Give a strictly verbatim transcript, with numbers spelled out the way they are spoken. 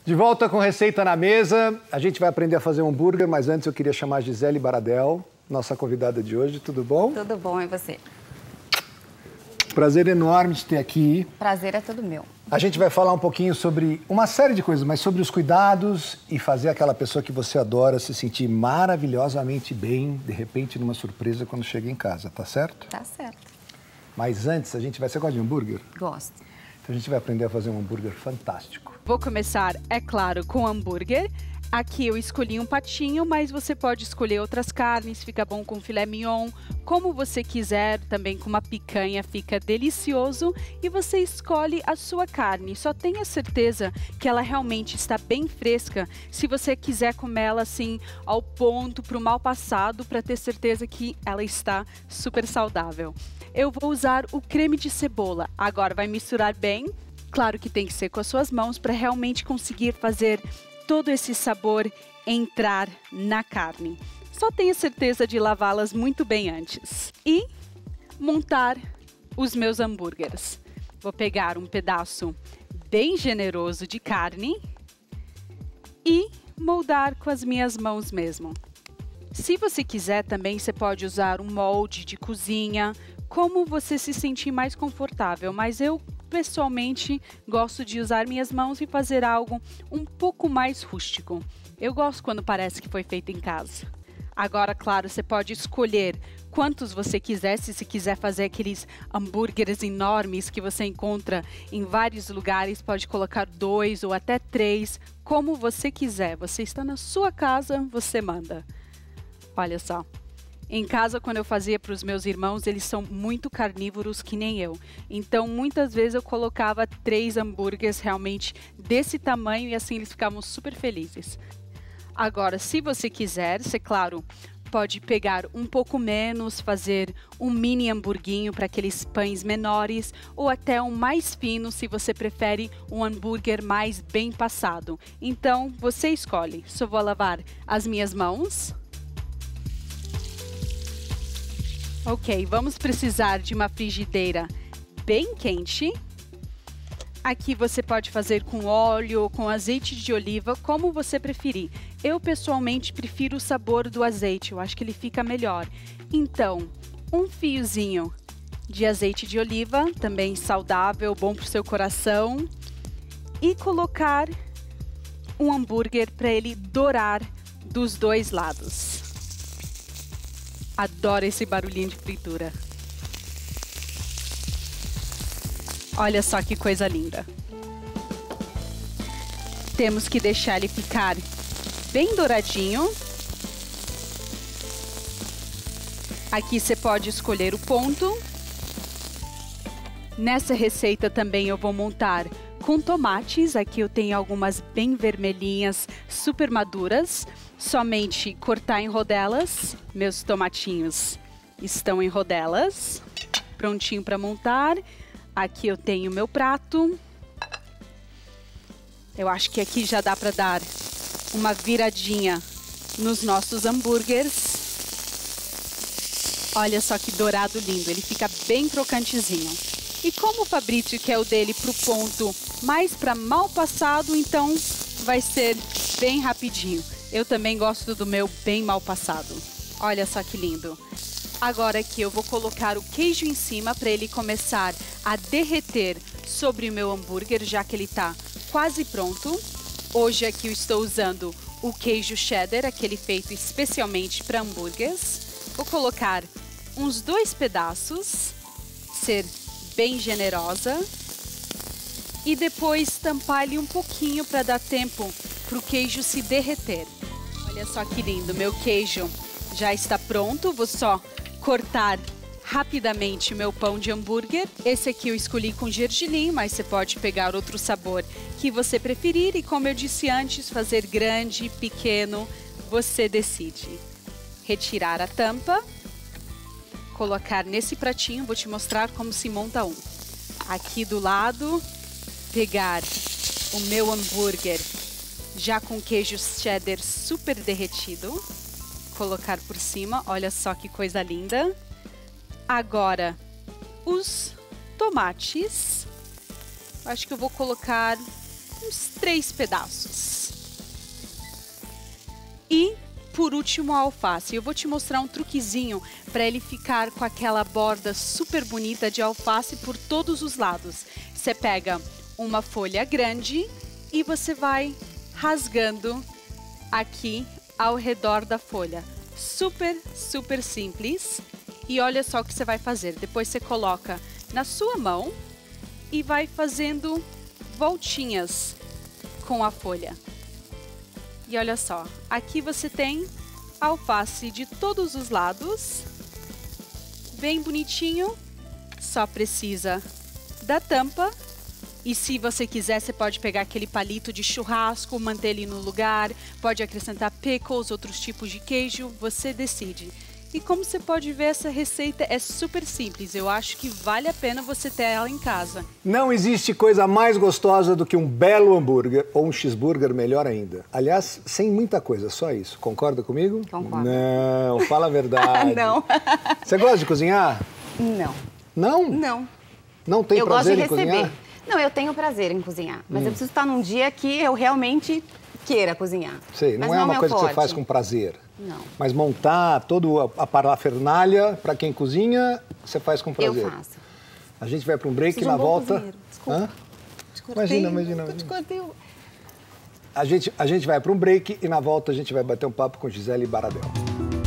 De volta com Receita na Mesa. A gente vai aprender a fazer um hambúrguer, mas antes eu queria chamar a Gisele Baradel, nossa convidada de hoje. Tudo bom? Tudo bom, e você? Prazer enorme de ter aqui. Prazer é todo meu. A gente vai falar um pouquinho sobre uma série de coisas, mas sobre os cuidados e fazer aquela pessoa que você adora se sentir maravilhosamente bem, de repente, numa surpresa quando chega em casa, tá certo? Tá certo. Mas antes, a gente vai... Você gosta de hambúrguer? Gosto. Então a gente vai aprender a fazer um hambúrguer fantástico. Vou começar, é claro, com hambúrguer. Aqui eu escolhi um patinho, mas você pode escolher outras carnes, fica bom com filé mignon, como você quiser, também com uma picanha fica delicioso. E você escolhe a sua carne, só tenha certeza que ela realmente está bem fresca, se você quiser comer ela assim ao ponto, para o mal passado, para ter certeza que ela está super saudável. Eu vou usar o creme de cebola, agora vai misturar bem, claro que tem que ser com as suas mãos para realmente conseguir fazer todo esse sabor entrar na carne. Só tenha certeza de lavá-las muito bem antes. E montar os meus hambúrgueres. Vou pegar um pedaço bem generoso de carne e moldar com as minhas mãos mesmo. Se você quiser também, você pode usar um molde de cozinha, como você se sentir mais confortável, mas eu pessoalmente gosto de usar minhas mãos e fazer algo um pouco mais rústico. Eu gosto quando parece que foi feito em casa. Agora, claro, você pode escolher quantos você quiser, se você quiser fazer aqueles hambúrgueres enormes que você encontra em vários lugares, pode colocar dois ou até três, como você quiser. Você está na sua casa, você manda. Olha só. Em casa, quando eu fazia para os meus irmãos, eles são muito carnívoros que nem eu. Então, muitas vezes eu colocava três hambúrgueres realmente desse tamanho e assim eles ficavam super felizes. Agora, se você quiser, você, claro, pode pegar um pouco menos, fazer um mini hamburguinho para aqueles pães menores ou até um mais fino se você prefere um hambúrguer mais bem passado. Então, você escolhe. Só vou lavar as minhas mãos. Ok, vamos precisar de uma frigideira bem quente. Aqui você pode fazer com óleo ou com azeite de oliva, como você preferir. Eu pessoalmente prefiro o sabor do azeite, eu acho que ele fica melhor. Então, um fiozinho de azeite de oliva, também saudável, bom para o seu coração. E colocar um hambúrguer para ele dourar dos dois lados. Adoro esse barulhinho de fritura. Olha só que coisa linda. Temos que deixar ele ficar bem douradinho. Aqui você pode escolher o ponto. Nessa receita também eu vou montar com tomates. Aqui eu tenho algumas bem vermelhinhas, super maduras. Somente cortar em rodelas. Meus tomatinhos estão em rodelas. Prontinho para montar. Aqui eu tenho meu prato. Eu acho que aqui já dá para dar uma viradinha nos nossos hambúrgueres. Olha só que dourado lindo. Ele fica bem crocantezinho. E como o Fabrício quer o dele para o ponto mais para mal passado, então vai ser bem rapidinho. Eu também gosto do meu bem mal passado. Olha só que lindo. Agora aqui eu vou colocar o queijo em cima para ele começar a derreter sobre o meu hambúrguer, já que ele está quase pronto. Hoje aqui eu estou usando o queijo cheddar, aquele feito especialmente para hambúrgueres. Vou colocar uns dois pedaços, ser bem generosa. E depois tampar ele um pouquinho para dar tempo para o queijo se derreter. Olha só que lindo, meu queijo já está pronto, vou só cortar rapidamente o meu pão de hambúrguer. Esse aqui eu escolhi com gergelim, mas você pode pegar outro sabor que você preferir. E como eu disse antes, fazer grande, pequeno, você decide. Retirar a tampa, colocar nesse pratinho, vou te mostrar como se monta um. Aqui do lado, pegar o meu hambúrguer já com queijo cheddar super derretido, colocar por cima, olha só que coisa linda. Agora, os tomates, acho que eu vou colocar uns três pedaços. E, por último, a alface. Eu vou te mostrar um truquezinho para ele ficar com aquela borda super bonita de alface por todos os lados. Você pega uma folha grande e você vai rasgando aqui ao redor da folha. Super, super simples. E olha só o que você vai fazer. Depois você coloca na sua mão e vai fazendo voltinhas com a folha. E olha só, aqui você tem alface de todos os lados, bem bonitinho, só precisa da tampa. E se você quiser, você pode pegar aquele palito de churrasco, manter ele no lugar, pode acrescentar pickles, outros tipos de queijo, você decide. E como você pode ver, essa receita é super simples. Eu acho que vale a pena você ter ela em casa. Não existe coisa mais gostosa do que um belo hambúrguer ou um cheeseburger, melhor ainda. Aliás, sem muita coisa, só isso. Concorda comigo? Concordo. Não, fala a verdade. Não. Você gosta de cozinhar? Não. Não? Não. Não tem eu gosto prazer de em receber. cozinhar? Não, eu tenho prazer em cozinhar. Mas Hum. eu preciso estar num dia que eu realmente queira cozinhar. Sei, não mas é não uma meu coisa que forte. você faz com prazer. Não. Mas montar toda a parafernália para quem cozinha, você faz com prazer. Eu faço. A gente vai para um break e Preciso na de um bom volta. cozinheiro. Desculpa. Hã? Te cortei, Imagina, imagina, eu te imagina. cortei. A gente, a gente vai para um break e na volta a gente vai bater um papo com Gisele Baradel.